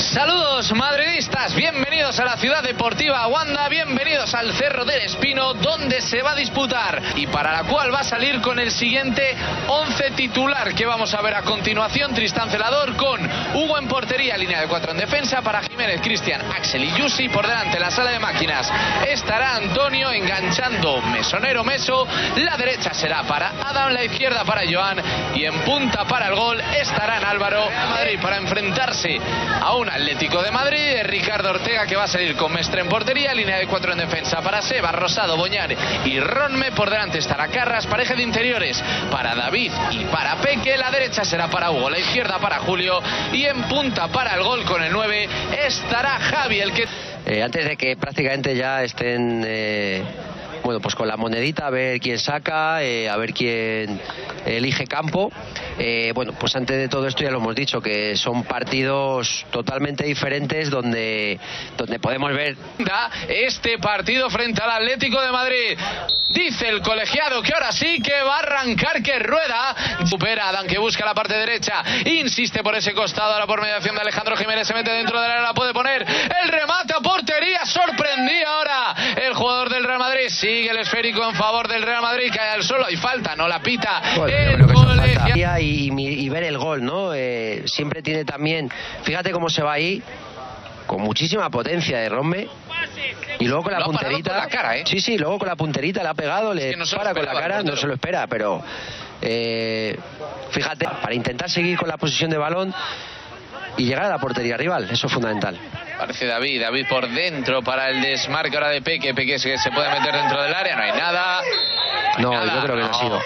Saludos madridistas, bienvenidos a la ciudad deportiva Wanda, bienvenidos al Cerro del Espino, donde se va a disputar y para la cual va a salir con el siguiente 11 titular que vamos a ver a continuación. Tristán Celador con Hugo en portería, línea de 4 en defensa para Jiménez, Cristian, Axel y Yusi. Por delante en la sala de máquinas estará Antonio enganchando Mesonero Meso, la derecha será para Adam, la izquierda para Joan y en punta para el gol estarán Álvaro. Madrid para enfrentarse a un Atlético de Madrid, Ricardo Ortega, que va a salir con Mestre en portería, línea de 4 en defensa para Seba, Rosado, Boñar y Ronme. Por delante estará Carras, pareja de interiores para David y para Peque, la derecha será para Hugo, la izquierda para Julio y en punta para el gol con el 9 estará Javi, el que... Antes de que prácticamente ya estén bueno, pues con la monedita, a ver quién saca, a ver quién elige campo. Bueno, pues antes de todo esto ya lo hemos dicho, que son partidos totalmente diferentes donde podemos ver este partido frente al Atlético de Madrid. Dice el colegiado que ahora sí que va a arrancar, que rueda. Supera a Adán, que busca la parte derecha, insiste por ese costado, ahora por mediación de Alejandro Jiménez, se mete dentro del área, la puede poner, el remate a portería, sorprendía ahora el jugador del Real Madrid. Sigue el esférico en favor del Real Madrid, cae al suelo y falta, no la pita el colegiado. Y ver el gol, ¿no? Siempre tiene también, fíjate cómo se va ahí, con muchísima potencia de Ronme. Y luego con la punterita, con la cara, ¿eh? Sí, luego con la punterita le ha pegado, le para con la cara, no se lo espera, pero fíjate, para intentar seguir con la posición de balón y llegar a la portería rival, eso es fundamental. Parece David por dentro para el desmarque ahora de Peque, que se puede meter dentro del área, no hay nada. No, yo creo que no ha sido.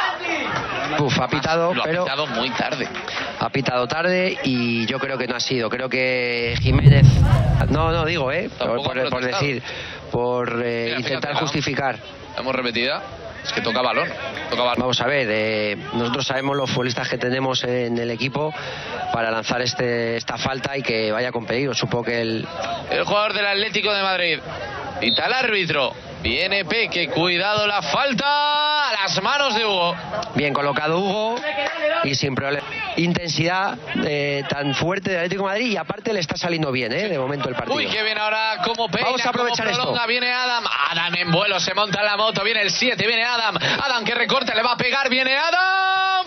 Ha pitado, pero ha pitado muy tarde. Ha pitado tarde y yo creo que no ha sido. Creo que Jiménez... No digo, por decir, intentar justificar. ¿Hemos repetida? Es que toca balón. Vamos a ver, nosotros sabemos los futbolistas que tenemos en el equipo para lanzar esta falta y que vaya con peligro. Supongo que el jugador del Atlético de Madrid pita el árbitro. Viene Peque, cuidado la falta a las manos de Hugo. Bien colocado Hugo y sin problema. Intensidad tan fuerte del Atlético de Madrid y aparte le está saliendo bien, de momento el partido. Uy, que viene ahora como peina, vamos a aprovechar como prolonga, esto. Viene Adam en vuelo, se monta en la moto, viene el 7, viene Adam que recorta, le va a pegar, viene Adam,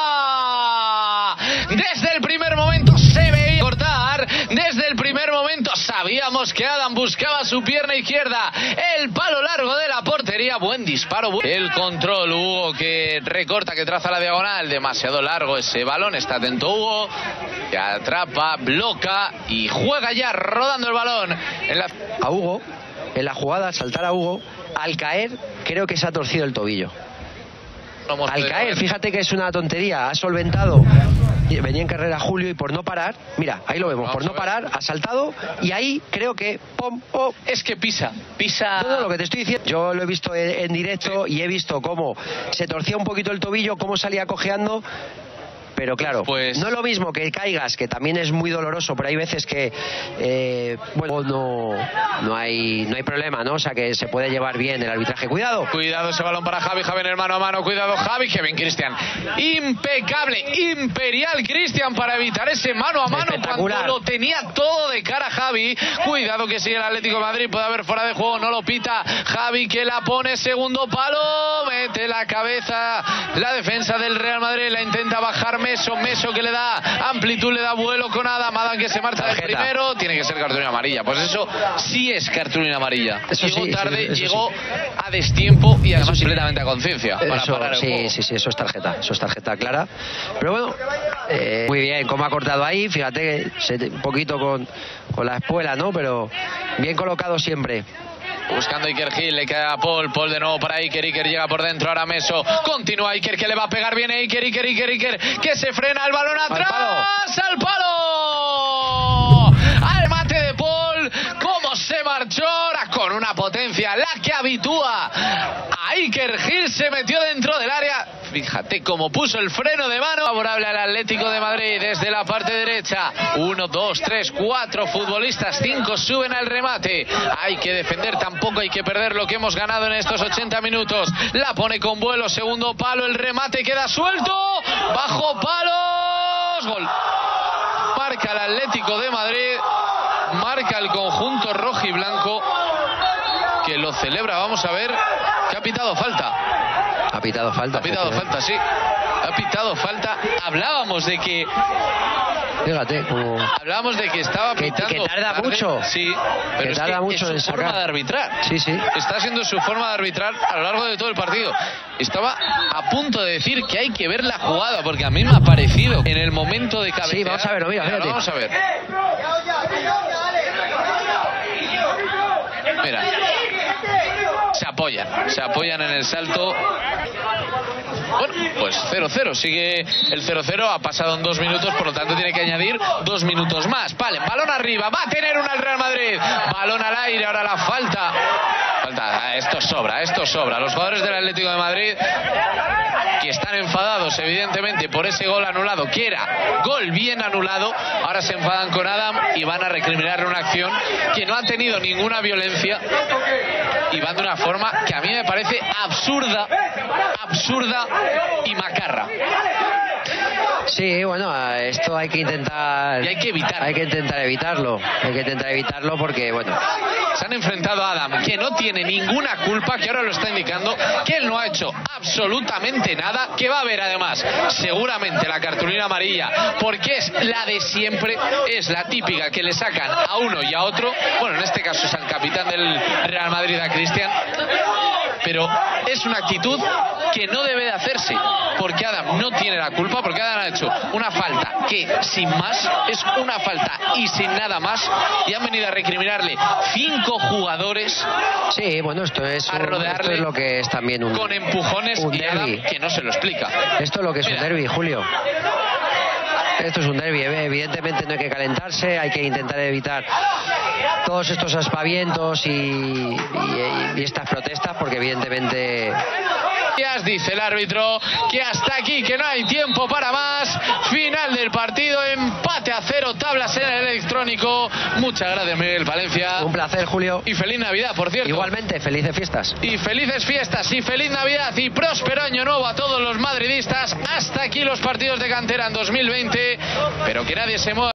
fuera. Desde el primer momento se veía cortar, desde el primer momento sabíamos que Adam buscaba su pierna izquierda, el palo largo de la portería, buen disparo, el control, Hugo que recorta, que traza la diagonal, demasiado largo ese balón, está atento Hugo, que atrapa, bloca y juega ya rodando el balón. A Hugo, en la jugada, al saltar a Hugo, al caer, creo que se ha torcido el tobillo. Al caer, fíjate que es una tontería, ha solventado, venía en carrera Julio y por no parar, mira, ahí lo vemos, por no parar, ha saltado y ahí creo que es que pisa. No, lo que te estoy diciendo, yo lo he visto en directo y he visto cómo se torcía un poquito el tobillo, cómo salía cojeando. Pero claro, pues no es lo mismo que caigas, que también es muy doloroso, pero hay veces que no hay problema, ¿no? O sea, que se puede llevar bien el arbitraje. Cuidado ese balón para Javi en el mano a mano, cuidado Javi, que bien Cristian, impecable, imperial Cristian para evitar ese mano a mano cuando lo tenía todo de cara Javi. Cuidado que sigue el Atlético de Madrid, puede haber fuera de juego, no lo pita Javi, que la pone segundo palo, mete la cabeza la defensa del Real Madrid, la intenta bajar Meso que le da amplitud, le da vuelo con Adam que se marcha del primero, tiene que ser cartulina amarilla. Pues eso sí es cartulina amarilla. Llegó tarde, llegó a destiempo y además completamente a conciencia. Sí, eso es tarjeta clara. Pero bueno, muy bien, como ha cortado ahí, fíjate, un poquito con la espuela, ¿no? Pero bien colocado siempre. Buscando Iker Gil, le queda a Paul de nuevo para Iker llega por dentro, ahora Meso, continúa Iker que le va a pegar, viene Iker, que se frena el balón atrás, al palo, al mate de Paul, cómo se marchó ahora con una potencia, la que habitúa a Iker Gil, se metió dentro del área. Fíjate cómo puso el freno de mano favorable al Atlético de Madrid desde la parte derecha. 1, 2, 3, 4 futbolistas, 5 suben al remate. Hay que defender, tampoco hay que perder lo que hemos ganado en estos 80 minutos. La pone con vuelo, segundo palo, el remate queda suelto, bajo palos, gol. Marca el Atlético de Madrid. marca el conjunto rojo y blanco, que lo celebra. Vamos a ver que ha pitado falta. Ha pitado falta. Ha pitado falta, sí. Ha pitado falta. Hablábamos de que... Fíjate, como... Hablábamos de que estaba pitando... Que tarda tarde. mucho. Sí, pero que tarda mucho es su forma de arbitrar. Sí, sí. Está siendo su forma de arbitrar a lo largo de todo el partido. Estaba a punto de decir que hay que ver la jugada, porque a mí me ha parecido en el momento de cabecear... Sí, vamos a ver, mira, fíjate. Vamos a ver. Mira. Se apoyan en el salto. Bueno, pues 0-0, sigue el 0-0, ha pasado en 2 minutos, por lo tanto tiene que añadir 2 minutos más. Vale, balón arriba, va a tener una el Real Madrid, balón al aire, ahora la falta. Esto sobra. Los jugadores del Atlético de Madrid, que están enfadados evidentemente por ese gol anulado, que era gol bien anulado, ahora se enfadan con Adam y van a recriminarle una acción que no ha tenido ninguna violencia y van de una forma que a mí me parece absurda y macarra. Sí, bueno, esto hay que intentar... Y hay que evitarlo. Hay que intentar evitarlo porque, bueno... Se han enfrentado a Adam, que no tiene ninguna culpa, que ahora lo está indicando, que él no ha hecho absolutamente nada, que va a haber además seguramente la cartulina amarilla, porque es la de siempre, es la típica que le sacan a uno y a otro. Bueno, en este caso es al capitán del Real Madrid, a Cristian, pero es una actitud que no debe de hacerse, porque Adam no tiene la culpa, porque Adam ha hecho una falta que sin más es una falta y sin nada más, y han venido a recriminarle 5 jugadores. Sí, bueno, esto es lo que es también un... Con empujones un y derbi. Adam, que no se lo explica. Esto es lo que es un derbi, Julio. Esto es un derbi, evidentemente no hay que calentarse, hay que intentar evitar todos estos aspavientos y estas protestas, porque evidentemente... Dice el árbitro que hasta aquí, que no hay tiempo para más. Final del partido, empate a 0, tablas en el electrónico. Muchas gracias, Miguel Valencia. Un placer, Julio. Y feliz Navidad, por cierto. Igualmente, felices fiestas. Y felices fiestas y feliz Navidad y próspero año nuevo a todos los madridistas. Hasta aquí los partidos de cantera en 2020, pero que nadie se mueva.